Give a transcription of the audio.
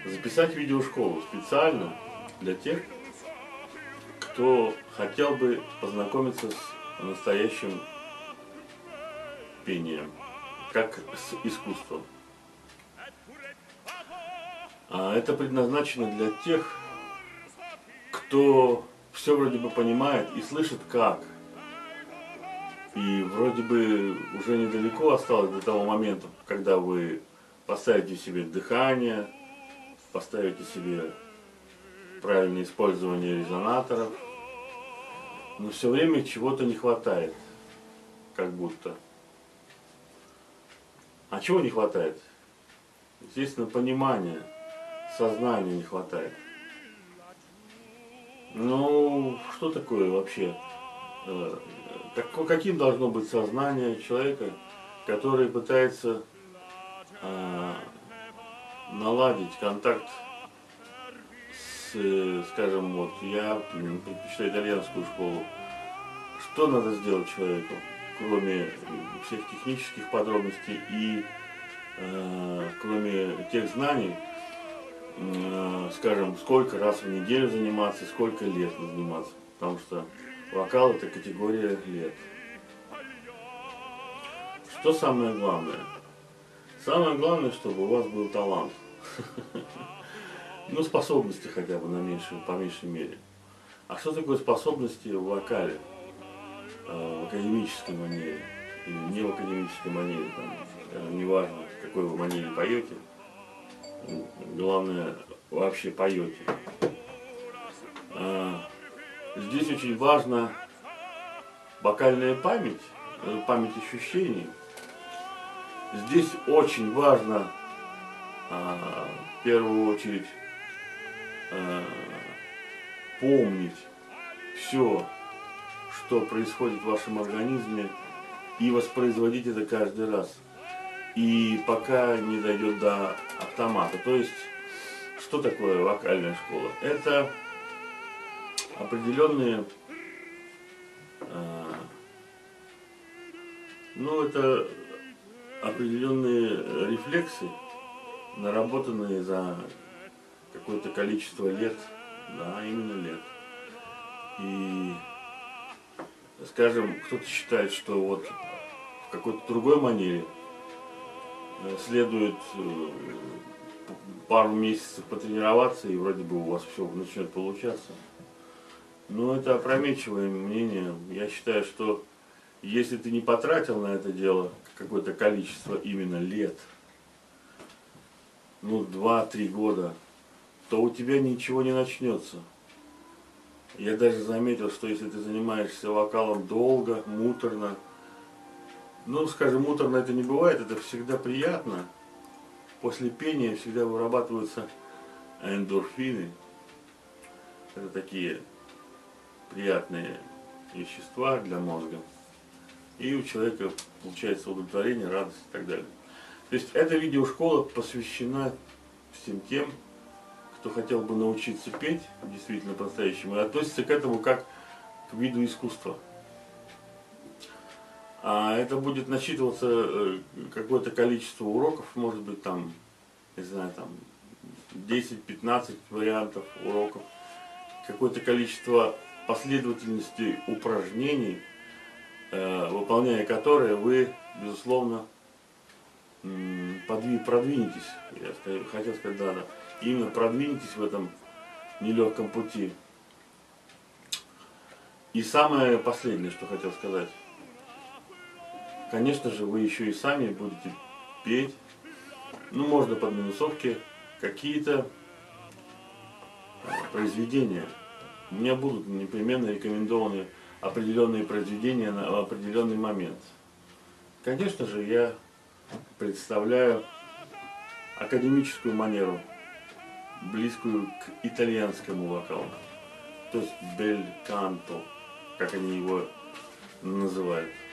записать видеошколу специально для тех, кто хотел бы познакомиться с настоящим пением, как с искусством. А это предназначено для тех, кто все вроде бы понимает и слышит как. И вроде бы уже недалеко осталось до того момента, когда вы поставите себе дыхание, поставите себе правильное использование резонаторов, но все время чего-то не хватает, как будто. А чего не хватает? Естественно, понимания, сознания не хватает. Ну, что такое вообще? Каким должно быть сознание человека, который пытается наладить контакт с, скажем, вот я предпочитаю итальянскую школу. Что надо сделать человеку, кроме всех технических подробностей и кроме тех знаний, скажем, сколько раз в неделю заниматься, сколько лет заниматься, потому что вокал — это категория лет. Что самое главное? Самое главное, чтобы у вас был талант. Ну, способности хотя бы по меньшей мере. А что такое способности в вокале? В академической манере или не в академической манере, там, неважно, в какой вы манере поете, главное, вообще поете. Здесь очень важна вокальная память, память ощущений. Здесь очень важно в первую очередь помнить все, что происходит в вашем организме, и воспроизводить это каждый раз. И пока не дойдет до автомата. То есть, что такое вокальная школа? Это определенные, это определенные рефлексы, наработанные за какое-то количество лет, да, именно лет. И, скажем, кто-то считает, что вот в какой-то другой манере следует пару месяцев потренироваться, и вроде бы у вас все начнет получаться. Но это опрометчивое мнение. Я считаю, что если ты не потратил на это дело какое-то количество именно лет, 2-3 года, то у тебя ничего не начнется. Я даже заметил, что если ты занимаешься вокалом долго, муторно, скажем, муторно это не бывает, это всегда приятно. После пения всегда вырабатываются эндорфины. Это такие приятные вещества для мозга. И у человека получается удовлетворение, радость и так далее. То есть эта видеошкола посвящена всем тем, кто хотел бы научиться петь действительно по-настоящему, и относится к этому как к виду искусства. А это будет насчитываться какое-то количество уроков, может быть, там, не знаю, там 10-15 вариантов уроков, какое-то количество последовательностей упражнений, выполняя которые вы, безусловно, продвинетесь. Я хотел сказать, да, именно продвинетесь в этом нелегком пути. И самое последнее, что хотел сказать. Конечно же, вы еще и сами будете петь, можно под минусовки, какие-то произведения. У меня будут непременно рекомендованы определенные произведения на определенный момент. Конечно же, я представляю академическую манеру, близкую к итальянскому вокалу, то есть бель канто, как они его называют.